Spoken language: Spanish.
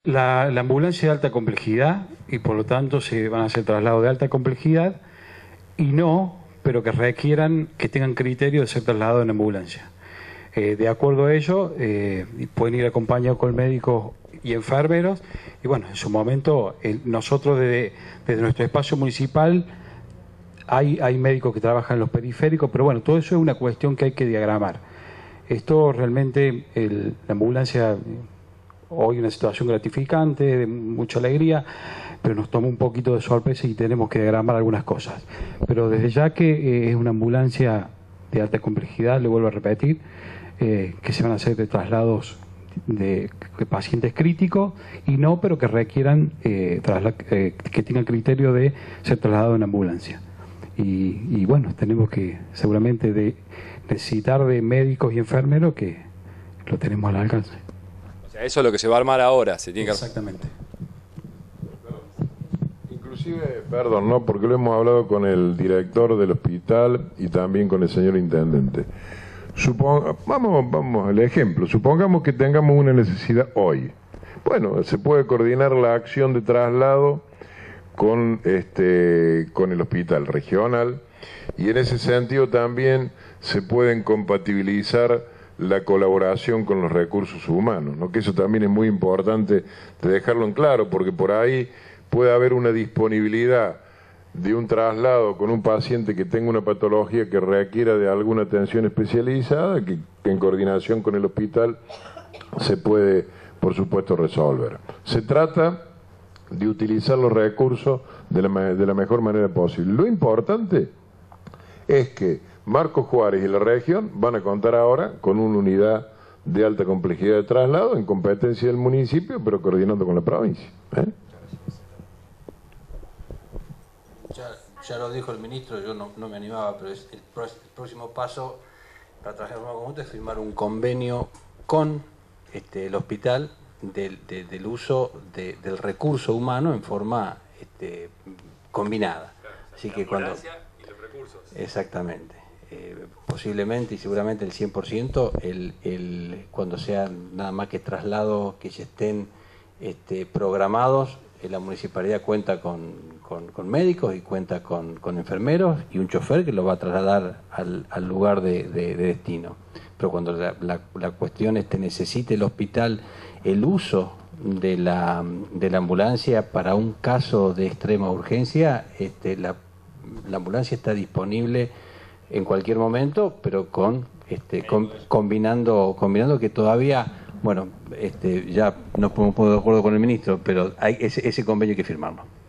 La ambulancia de alta complejidad y por lo tanto se van a hacer traslados de alta complejidad y no, pero que requieran, que tengan criterio de ser trasladados en ambulancia. De acuerdo a ello, pueden ir acompañados con médicos y enfermeros y bueno, en su momento nosotros desde nuestro espacio municipal hay médicos que trabajan en los periféricos, pero bueno, todo eso es una cuestión que hay que diagramar. Esto realmente, la ambulancia... Hoy una situación gratificante, de mucha alegría, pero nos toma un poquito de sorpresa y tenemos que diagramar algunas cosas. Pero desde ya que es una ambulancia de alta complejidad, le vuelvo a repetir, que se van a hacer de traslados de pacientes críticos y no, pero que requieran, que tengan criterio de ser trasladados en ambulancia. Y bueno, tenemos que seguramente necesitar de médicos y enfermeros que lo tenemos al alcance. Eso es lo que se va a armar ahora. Exactamente. Inclusive, perdón, ¿no? Porque lo hemos hablado con el director del hospital y también con el señor intendente. Vamos al ejemplo. Supongamos que tengamos una necesidad hoy. Bueno, se puede coordinar la acción de traslado con el hospital regional y en ese sentido también se pueden compatibilizar la colaboración con los recursos humanos, ¿no? Que eso también es muy importante de dejarlo en claro, porque por ahí puede haber una disponibilidad de un traslado con un paciente que tenga una patología que requiera de alguna atención especializada, que en coordinación con el hospital se puede, por supuesto, resolver. Se trata de utilizar los recursos de la mejor manera posible. Lo importante es que Marcos Juárez y la región van a contar ahora con una unidad de alta complejidad de traslado en competencia del municipio, pero coordinando con la provincia. Ya lo dijo el ministro, yo no me animaba, pero el próximo paso para trabajar en forma conjunta es firmar un convenio con el hospital del uso del recurso humano en forma combinada. Así que cuando... y los recursos. Exactamente. Posiblemente y seguramente el 100%, cuando sean nada más que traslados que ya estén programados, la municipalidad cuenta con médicos y cuenta con enfermeros y un chofer que lo va a trasladar al lugar de destino. Pero cuando la cuestión necesite el hospital el uso de la ambulancia para un caso de extrema urgencia, la ambulancia está disponible en cualquier momento, pero combinando que todavía, bueno, ya no podemos poner de acuerdo con el ministro, pero hay ese convenio hay que firmarlo.